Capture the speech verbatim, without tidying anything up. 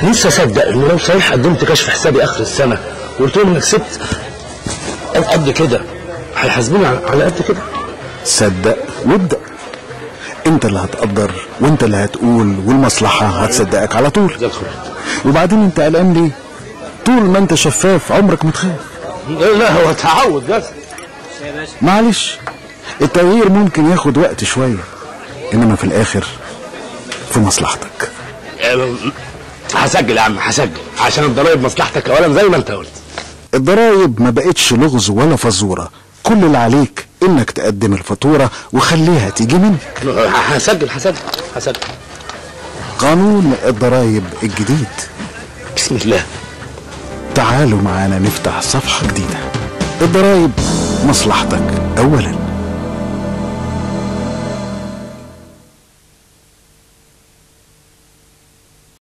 نفسي اصدق ان لو صحيح قدمت كشف حسابي اخر السنه وقلت لهم انك كسبت قد كده هيحاسبوني على قد كده. صدق وابدأ، انت اللي هتقدر وانت اللي هتقول والمصلحه هتصدقك على طول. زي الفل. وبعدين انت قلقان ليه؟ طول ما انت شفاف عمرك ما تخاف. لا هو تعود بس. معلش التغيير ممكن ياخد وقت شويه، انما في الاخر في مصلحتك. هسجل يا عم هسجل عشان الضرايب مصلحتك اولا زي ما انت قلت. الضرايب ما بقتش لغز ولا فزوره، كل اللي عليك انك تقدم الفاتوره وخليها تيجي منك. هسجل هسجل هسجل. قانون الضرايب الجديد. بسم الله. تعالوا معانا نفتح صفحه جديده. الضرايب مصلحتك اولا.